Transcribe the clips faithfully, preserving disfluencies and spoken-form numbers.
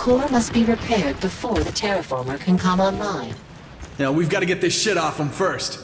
core must be repaired before the terraformer can come online. Now we've got to get this shit off him first.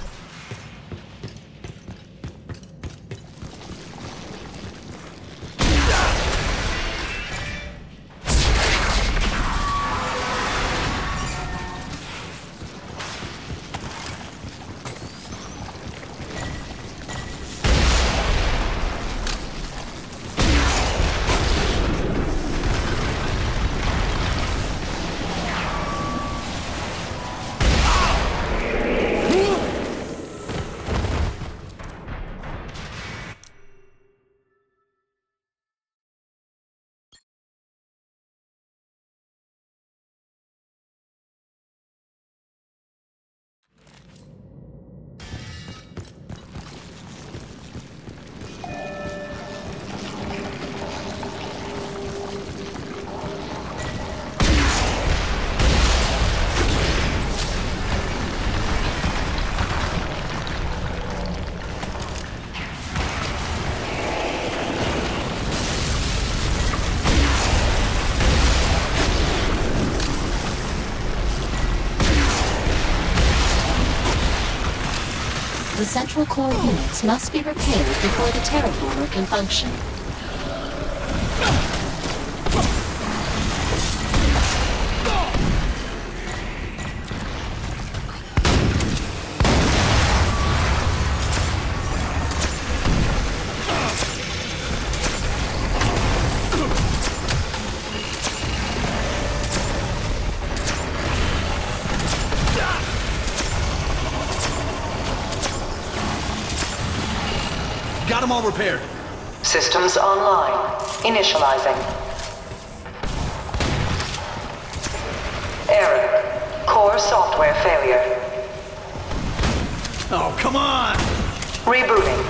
The central core units must be repaired before the terraformer can function. Got them all repaired. Systems online. Initializing. Error. Core software failure. Oh, come on! Rebooting.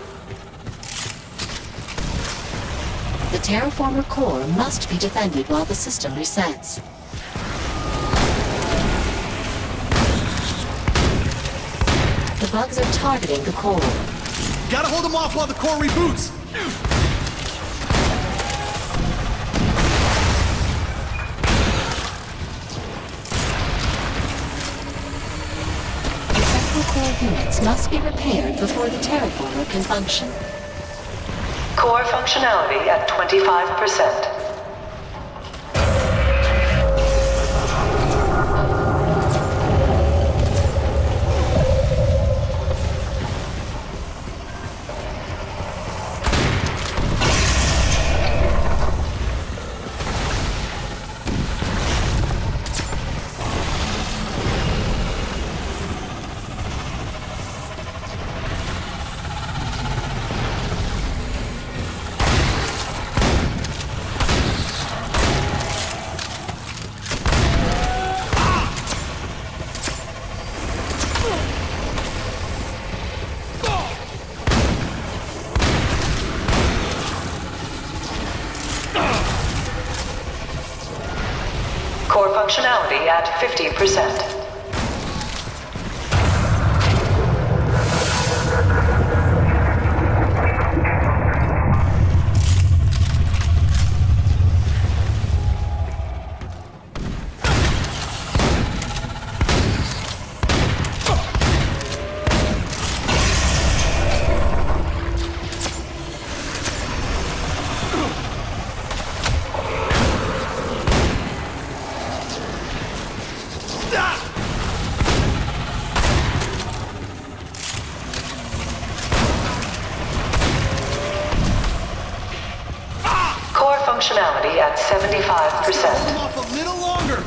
The terraformer core must be defended while the system resets. The bugs are targeting the core. Gotta hold them off while the core reboots! The central core units must be repaired before the terraformer can function. Core functionality at twenty-five percent. Core functionality at fifty percent. Functionality at seventy-five percent. Hold them off a little longer!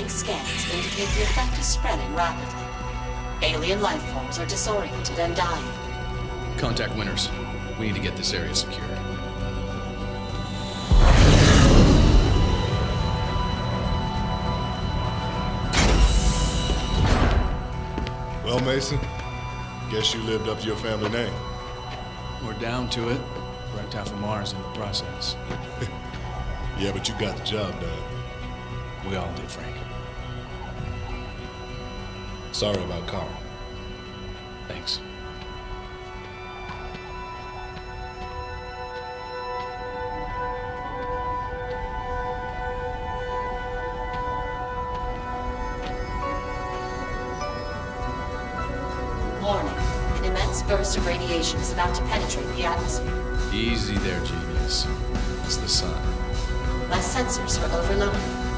scans indicate the effect is spreading rapidly. Alien life forms are disoriented and dying. Contact Winters. We need to get this area secure. Well, Mason, guess you lived up to your family name. We're down to it. Wrecked half of Mars in the process. Yeah, but you got the job done. We all did, Frank. Sorry about Carl. Thanks. Warning. An immense burst of radiation is about to penetrate the atmosphere. Easy there, genius. It's the sun. My sensors are overloaded.